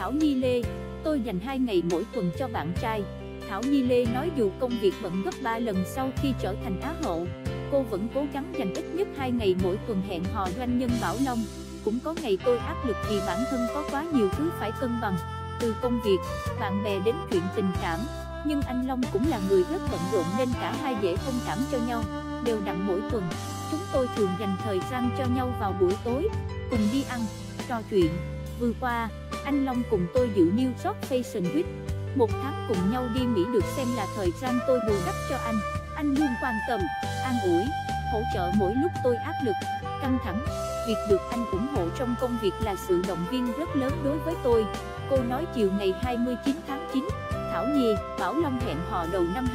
Thảo Nhi Lê, tôi dành 2 ngày mỗi tuần cho bạn trai. Thảo Nhi Lê nói dù công việc bận gấp 3 lần sau khi trở thành Á hậu, cô vẫn cố gắng dành ít nhất 2 ngày mỗi tuần hẹn hò doanh nhân Bảo Long. Cũng có ngày tôi áp lực vì bản thân có quá nhiều thứ phải cân bằng, từ công việc, bạn bè đến chuyện tình cảm. Nhưng anh Long cũng là người rất bận rộn nên cả hai dễ thông cảm cho nhau. Đều đặn mỗi tuần, chúng tôi thường dành thời gian cho nhau vào buổi tối, cùng đi ăn, trò chuyện. Vừa qua, anh Long cùng tôi dự New York Fashion Week. 1 tháng cùng nhau đi Mỹ được xem là thời gian tôi bù đắp cho anh. Anh luôn quan tâm, an ủi, hỗ trợ mỗi lúc tôi áp lực, căng thẳng. Việc được anh ủng hộ trong công việc là sự động viên rất lớn đối với tôi. Cô nói chiều ngày 29 tháng 9, Thảo Nhi, Bảo Long hẹn hò đầu năm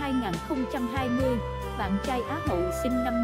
2020. Bạn trai Á hậu sinh năm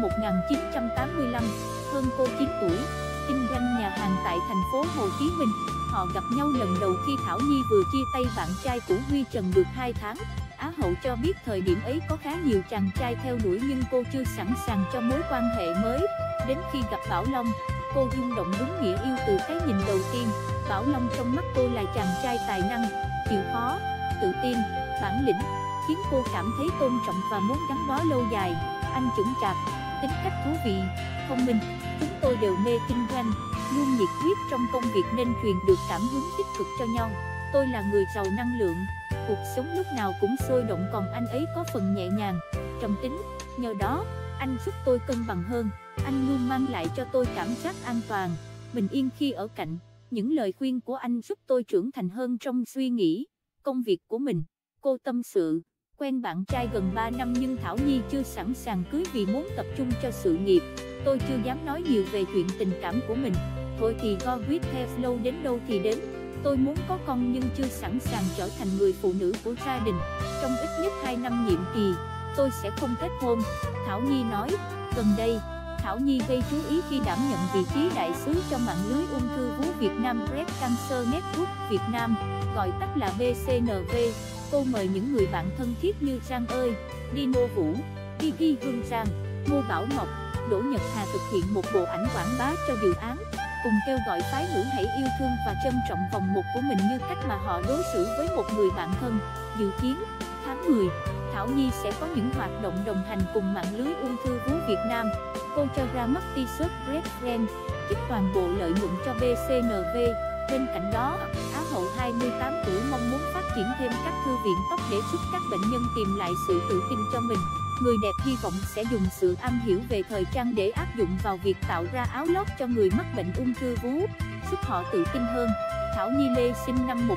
1985, hơn cô 9 tuổi, kinh doanh nhà hàng tại thành phố Hồ Chí Minh. Họ gặp nhau lần đầu khi Thảo Nhi vừa chia tay bạn trai cũ Huy Trần được 2 tháng. Á hậu cho biết thời điểm ấy có khá nhiều chàng trai theo đuổi nhưng cô chưa sẵn sàng cho mối quan hệ mới. Đến khi gặp Bảo Long, cô rung động đúng nghĩa yêu từ cái nhìn đầu tiên. Bảo Long trong mắt cô là chàng trai tài năng, chịu khó, tự tin, bản lĩnh, khiến cô cảm thấy tôn trọng và muốn gắn bó lâu dài. Anh chững chạc, tính cách thú vị, thông minh. Chúng tôi đều mê kinh doanh, luôn nhiệt huyết trong công việc nên truyền được cảm hứng tích cực cho nhau. Tôi là người giàu năng lượng, cuộc sống lúc nào cũng sôi động, còn anh ấy có phần nhẹ nhàng, trầm tính. Nhờ đó, anh giúp tôi cân bằng hơn. Anh luôn mang lại cho tôi cảm giác an toàn, bình yên khi ở cạnh. Những lời khuyên của anh giúp tôi trưởng thành hơn trong suy nghĩ, công việc của mình. Cô tâm sự, quen bạn trai gần 3 năm nhưng Thảo Nhi chưa sẵn sàng cưới vì muốn tập trung cho sự nghiệp. Tôi chưa dám nói nhiều về chuyện tình cảm của mình. Thôi thì go with the flow, đến đâu thì đến. Tôi muốn có con nhưng chưa sẵn sàng trở thành người phụ nữ của gia đình. Trong ít nhất 2 năm nhiệm kỳ, tôi sẽ không kết hôn, Thảo Nhi nói. Gần đây, Thảo Nhi gây chú ý khi đảm nhận vị trí đại sứ cho mạng lưới ung thư vú Việt Nam Breast Cancer Network Việt Nam, gọi tắt là BCNV. Cô mời những người bạn thân thiết như Giang Ơi, Dino Vũ, Kiki Hương Giang, Ngô Bảo Ngọc, Đỗ Nhật Hà thực hiện một bộ ảnh quảng bá cho dự án, cùng kêu gọi phái nữ hãy yêu thương và trân trọng vòng một của mình như cách mà họ đối xử với một người bạn thân. Dự kiến, tháng 10, Thảo Nhi sẽ có những hoạt động đồng hành cùng mạng lưới ung thư vú Việt Nam. Cô cho ra mắt t-shirt Breast Friend, trích toàn bộ lợi nhuận cho BCNV. Bên cạnh đó, Á hậu 28 tuổi mong muốn phát triển thêm các thư viện tóc để giúp các bệnh nhân tìm lại sự tự tin cho mình. Người đẹp hy vọng sẽ dùng sự am hiểu về thời trang để áp dụng vào việc tạo ra áo lót cho người mắc bệnh ung thư vú, giúp họ tự tin hơn. Thảo Nhi Lê sinh năm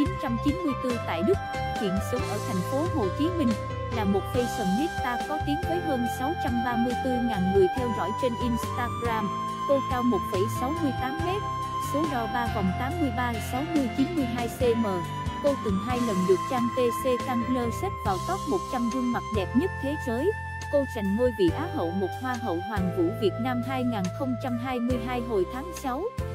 1994 tại Đức, hiện sống ở thành phố Hồ Chí Minh, là một fashionista có tiếng với hơn 634.000 người theo dõi trên Instagram. Cô cao 1,68m, số đo 3 vòng 83 60 92 cm. Cô từng 2 lần được trang TC Candler xếp vào top 100 gương mặt đẹp nhất thế giới. Cô giành ngôi vị Á hậu một Hoa hậu Hoàn vũ Việt Nam 2022 hồi tháng 6.